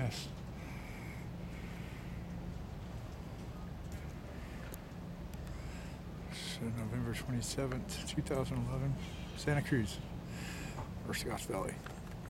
Mass. So November 27th, 2011, Santa Cruz or Scotts Valley.